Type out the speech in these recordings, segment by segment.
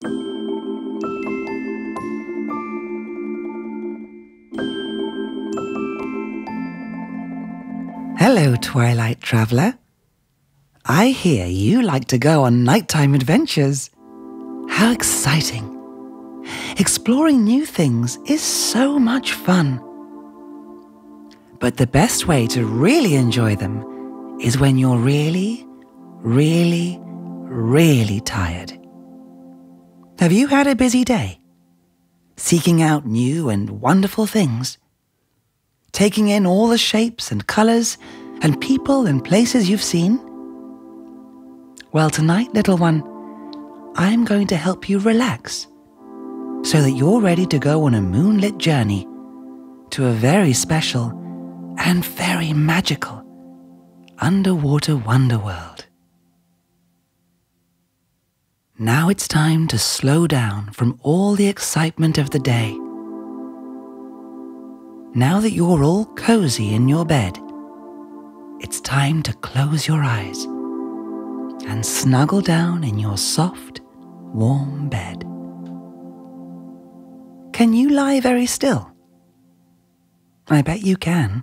Hello, Twilight Traveller. I hear you like to go on nighttime adventures. How exciting! Exploring new things is so much fun. But the best way to really enjoy them is when you're really, really, really tired. Have you had a busy day? Seeking out new and wonderful things? Taking in all the shapes and colours and people and places you've seen? Well, tonight, little one, I'm going to help you relax so that you're ready to go on a moonlit journey to a very special and very magical underwater wonderworld. Now it's time to slow down from all the excitement of the day. Now that you're all cozy in your bed, it's time to close your eyes and snuggle down in your soft, warm bed. Can you lie very still? I bet you can.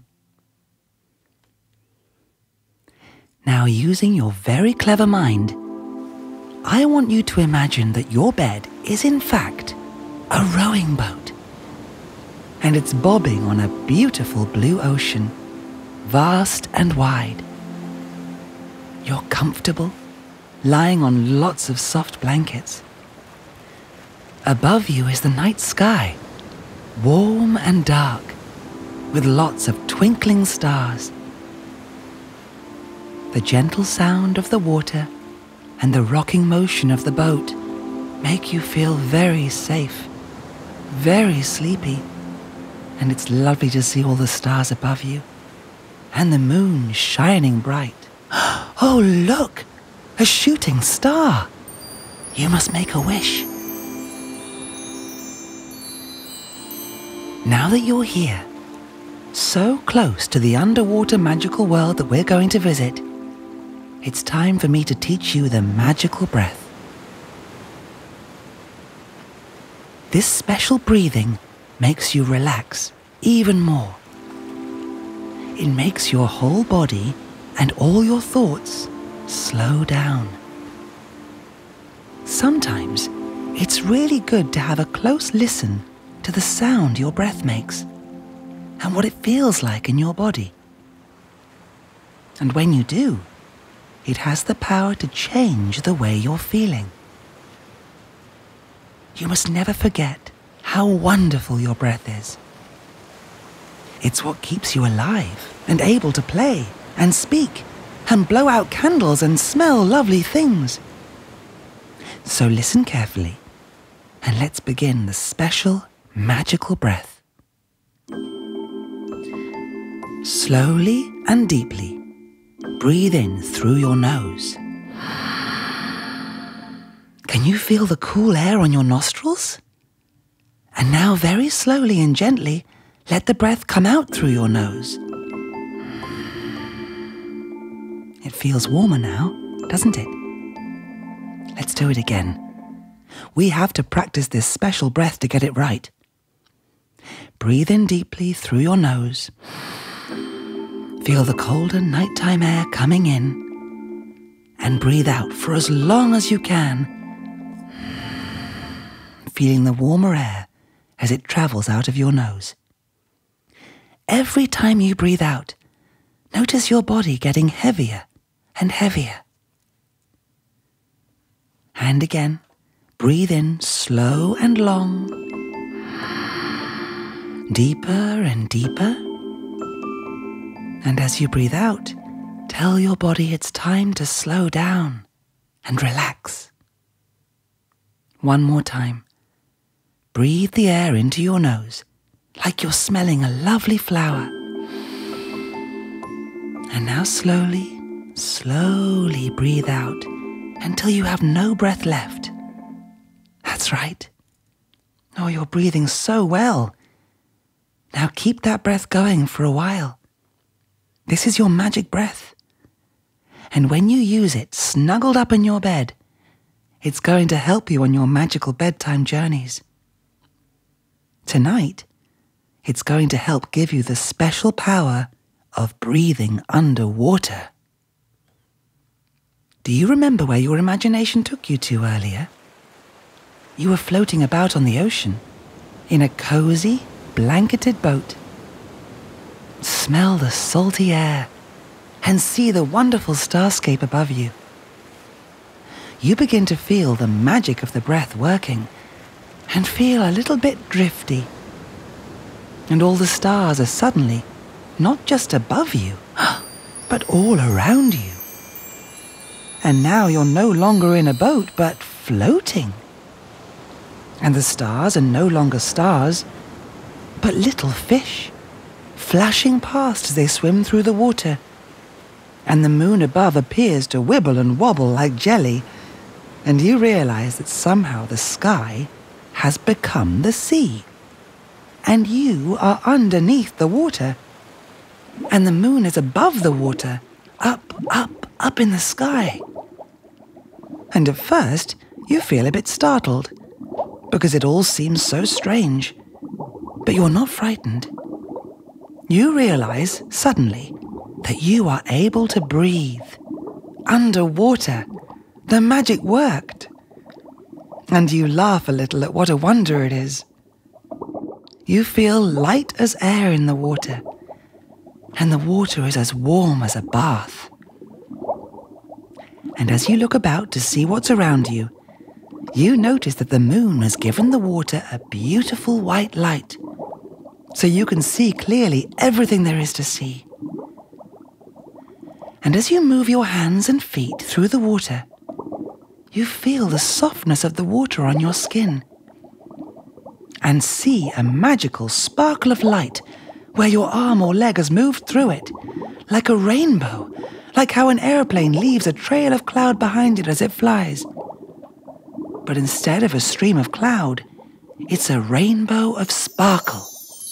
Now, using your very clever mind, I want you to imagine that your bed is in fact a rowing boat, and it's bobbing on a beautiful blue ocean, vast and wide. You're comfortable, lying on lots of soft blankets. Above you is the night sky, warm and dark, with lots of twinkling stars. The gentle sound of the water and the rocking motion of the boat make you feel very safe, very sleepy, and it's lovely to see all the stars above you and the moon shining bright. Oh, look! A shooting star! You must make a wish. Now that you're here, so close to the underwater magical world that we're going to visit, it's time for me to teach you the magical breath. This special breathing makes you relax even more. It makes your whole body and all your thoughts slow down. Sometimes it's really good to have a close listen to the sound your breath makes and what it feels like in your body. And when you do, it has the power to change the way you're feeling. You must never forget how wonderful your breath is. It's what keeps you alive and able to play and speak and blow out candles and smell lovely things. So listen carefully and let's begin the special magical breath. Slowly and deeply, breathe in through your nose. Can you feel the cool air on your nostrils? And now very slowly and gently, let the breath come out through your nose. It feels warmer now, doesn't it? Let's do it again. We have to practice this special breath to get it right. Breathe in deeply through your nose. Feel the colder nighttime air coming in, and breathe out for as long as you can, feeling the warmer air as it travels out of your nose. Every time you breathe out, notice your body getting heavier and heavier. And again, breathe in slow and long, deeper and deeper. And as you breathe out, tell your body it's time to slow down and relax. One more time. Breathe the air into your nose like you're smelling a lovely flower. And now slowly, slowly breathe out until you have no breath left. That's right. Oh, you're breathing so well. Now keep that breath going for a while. This is your magic breath. And when you use it snuggled up in your bed, It's going to help you on your magical bedtime journeys. Tonight, it's going to help give you the special power of breathing underwater. Do you remember where your imagination took you to earlier? You were floating about on the ocean in a cozy, blanketed boat. Smell the salty air and see the wonderful starscape above you. You begin to feel the magic of the breath working and feel a little bit drifty. And all the stars are suddenly not just above you, but all around you. And now you're no longer in a boat, but floating. And the stars are no longer stars, but little fish, flashing past as they swim through the water. And the moon above appears to wibble and wobble like jelly, and you realize that somehow the sky has become the sea. And you are underneath the water. And the moon is above the water, up, up, up in the sky. And at first, you feel a bit startled, because it all seems so strange. But you're not frightened. You realize, suddenly, that you are able to breathe. Underwater. The magic worked. And you laugh a little at what a wonder it is. You feel light as air in the water, and the water is as warm as a bath. And as you look about to see what's around you, you notice that the moon has given the water a beautiful white light, so you can see clearly everything there is to see. And as you move your hands and feet through the water, you feel the softness of the water on your skin, and see a magical sparkle of light where your arm or leg has moved through it, like a rainbow, like how an airplane leaves a trail of cloud behind it as it flies. But instead of a stream of cloud, it's a rainbow of sparkle.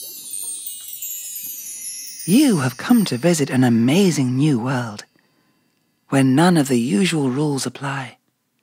You have come to visit an amazing new world, where none of the usual rules apply.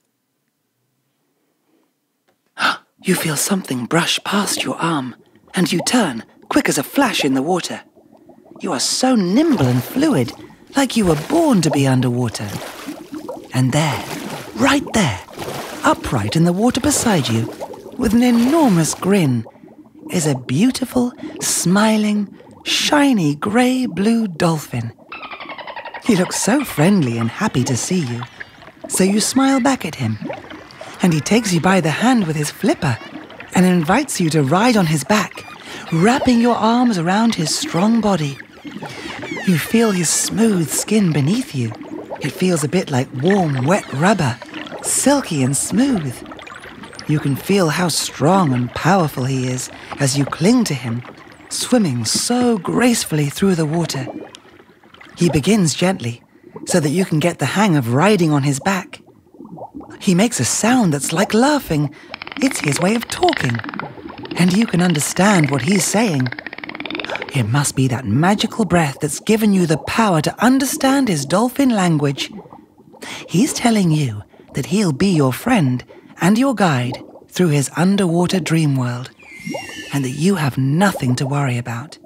You feel something brush past your arm, and you turn, quick as a flash in the water. You are so nimble and fluid, like you were born to be underwater. And there, right there, upright in the water beside you, with an enormous grin, is a beautiful, smiling, shiny grey-blue dolphin. He looks so friendly and happy to see you, so you smile back at him. And he takes you by the hand with his flipper and invites you to ride on his back, wrapping your arms around his strong body. You feel his smooth skin beneath you. It feels a bit like warm, wet rubber, silky and smooth. You can feel how strong and powerful he is as you cling to him, swimming so gracefully through the water. He begins gently, so that you can get the hang of riding on his back. He makes a sound that's like laughing. It's his way of talking, and you can understand what he's saying. It must be that magical breath that's given you the power to understand his dolphin language. He's telling you that he'll be your friend and your guide through his underwater dream world, and that you have nothing to worry about.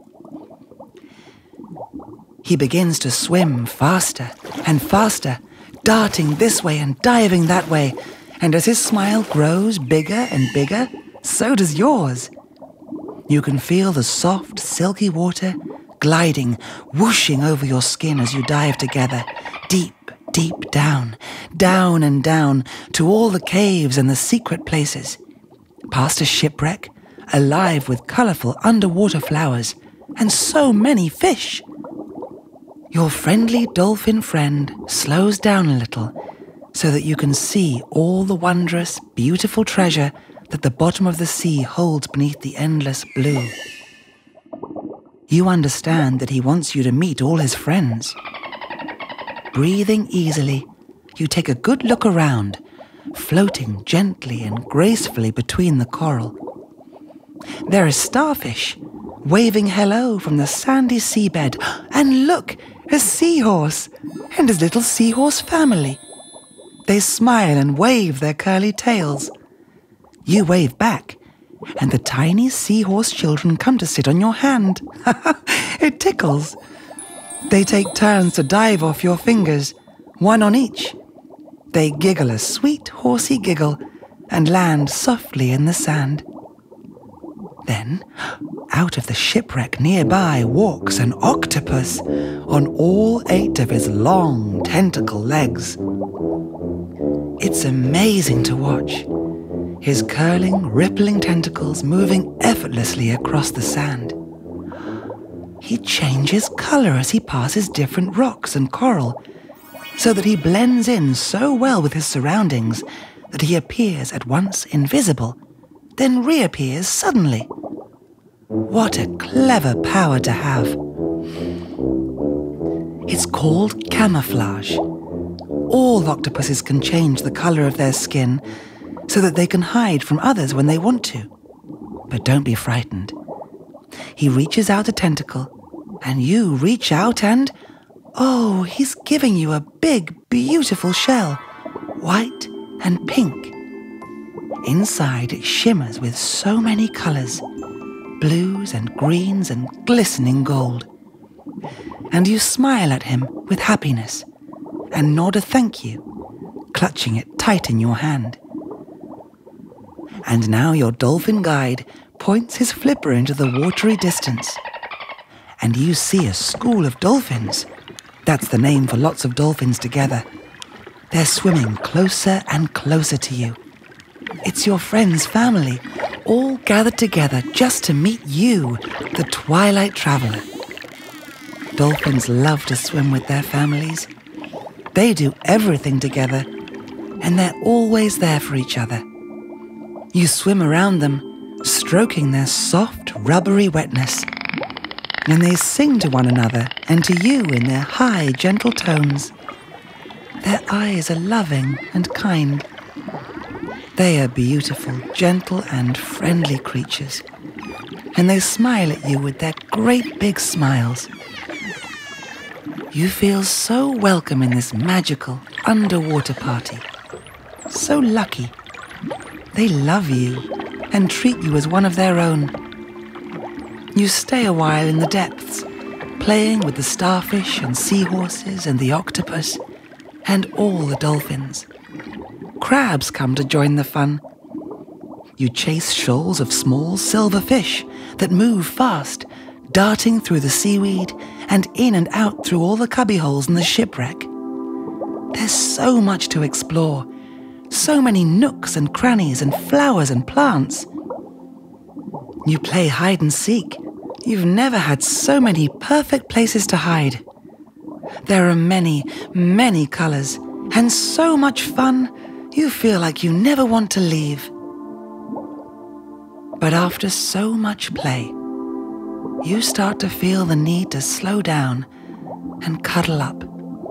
He begins to swim faster and faster, darting this way and diving that way, and as his smile grows bigger and bigger, so does yours. You can feel the soft, silky water gliding, whooshing over your skin as you dive together, deep, deep down, down and down, to all the caves and the secret places, past a shipwreck, alive with colourful underwater flowers, and so many fish. Your friendly dolphin friend slows down a little so that you can see all the wondrous, beautiful treasure that the bottom of the sea holds beneath the endless blue. You understand that he wants you to meet all his friends. Breathing easily, you take a good look around, floating gently and gracefully between the coral. There is starfish, waving hello from the sandy seabed, and look, a seahorse and his little seahorse family. They smile and wave their curly tails. You wave back, and the tiny seahorse children come to sit on your hand. It tickles. They take turns to dive off your fingers, one on each. They giggle a sweet horsey giggle and land softly in the sand. Then, out of the shipwreck nearby walks an octopus on all 8 of his long tentacle legs. It's amazing to watch, his curling, rippling tentacles moving effortlessly across the sand. He changes color as he passes different rocks and coral, so that he blends in so well with his surroundings that he appears at once invisible, then reappears suddenly. What a clever power to have! It's called camouflage. All octopuses can change the color of their skin so that they can hide from others when they want to. But don't be frightened. He reaches out a tentacle, and you reach out and... oh, he's giving you a big, beautiful shell, white and pink. Inside it shimmers with so many colors, blues and greens and glistening gold. And you smile at him with happiness and nod a thank you, clutching it tight in your hand. And now your dolphin guide points his flipper into the watery distance, and you see a school of dolphins. That's the name for lots of dolphins together. They're swimming closer and closer to you. It's your friend's family, all gathered together just to meet you, the Twilight Traveler. Dolphins love to swim with their families. They do everything together, and they're always there for each other. You swim around them, stroking their soft, rubbery wetness. And they sing to one another and to you in their high, gentle tones. Their eyes are loving and kind. They are beautiful, gentle and friendly creatures, and they smile at you with their great big smiles. You feel so welcome in this magical underwater party. So lucky. They love you and treat you as one of their own. You stay a while in the depths, playing with the starfish and seahorses and the octopus and all the dolphins. Crabs come to join the fun. You chase shoals of small silver fish that move fast, darting through the seaweed and in and out through all the cubbyholes in the shipwreck. There's so much to explore, so many nooks and crannies and flowers and plants. You play hide and seek. You've never had so many perfect places to hide. There are many, many colors and so much fun, you feel like you never want to leave. But after so much play, you start to feel the need to slow down and cuddle up.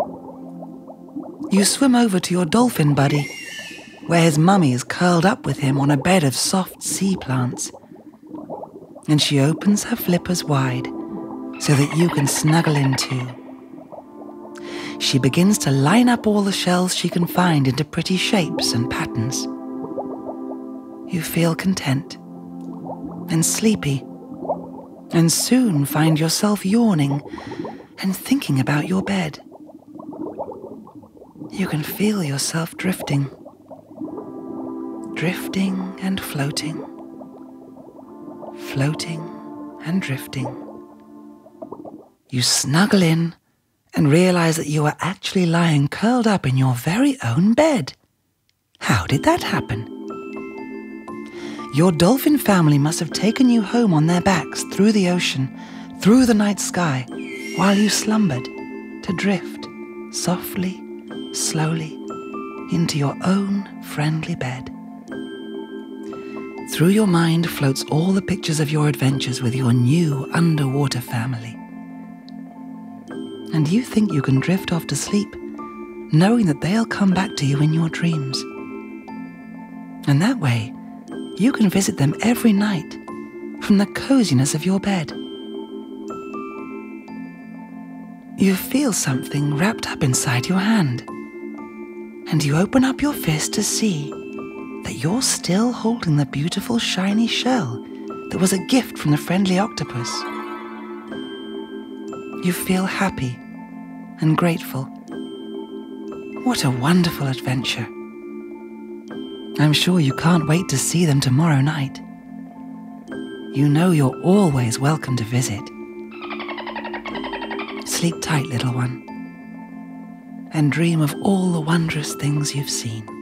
You swim over to your dolphin buddy, where his mummy is curled up with him on a bed of soft sea plants. And she opens her flippers wide so that you can snuggle in too. She begins to line up all the shells she can find into pretty shapes and patterns. You feel content and sleepy, and soon find yourself yawning and thinking about your bed. You can feel yourself drifting, drifting and floating, floating and drifting. You snuggle in and realize that you are actually lying curled up in your very own bed. How did that happen? Your dolphin family must have taken you home on their backs through the ocean, through the night sky, while you slumbered, to drift softly, slowly, into your own friendly bed. Through your mind floats all the pictures of your adventures with your new underwater family. And you think you can drift off to sleep, knowing that they'll come back to you in your dreams. And that way, you can visit them every night from the coziness of your bed. You feel something wrapped up inside your hand, and you open up your fist to see that you're still holding the beautiful shiny shell that was a gift from the friendly octopus. You feel happy and grateful. What a wonderful adventure. I'm sure you can't wait to see them tomorrow night. You know you're always welcome to visit. Sleep tight, little one, and dream of all the wondrous things you've seen.